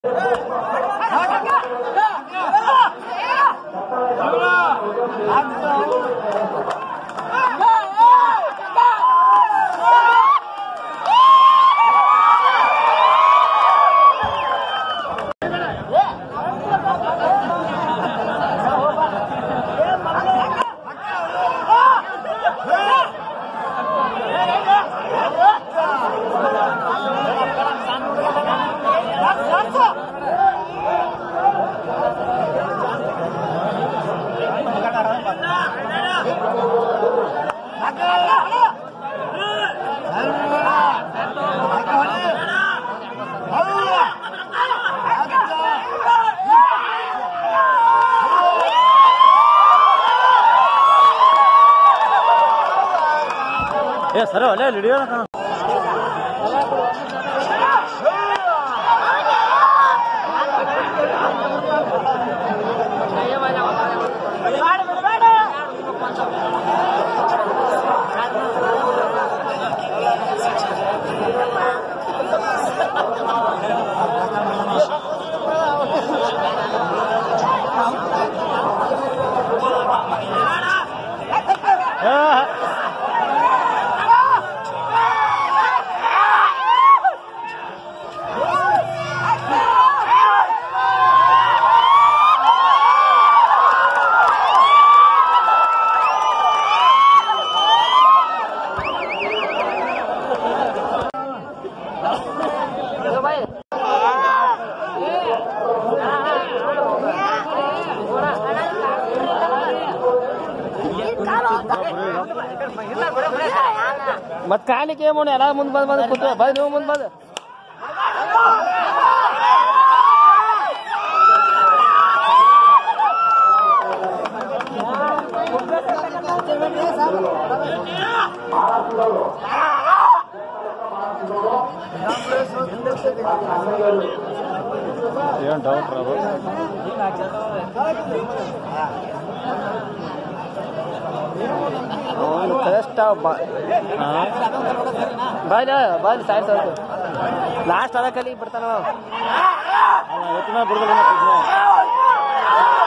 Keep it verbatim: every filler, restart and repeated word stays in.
ए sir अले लिडियो ना कहाँ मत काली के मोने अला ಮುಂದೆ ಬಂದು ಬಂದು ಕೂತು ಬೈ ನೀವು ಮುಂದೆ ಬಂದು ಏನು ಡೌಟ್ ರಾಬೋ ಬಾಯ್ಲ ಬಾಯ್ಲಿ ಸಾಯ್ತ ಲಾಸ್ಟ್ ಅದಕ್ಕಲ್ಲಿ ಬಿಡ್ತಾನ ಬಿಡೋದಿಲ್ಲ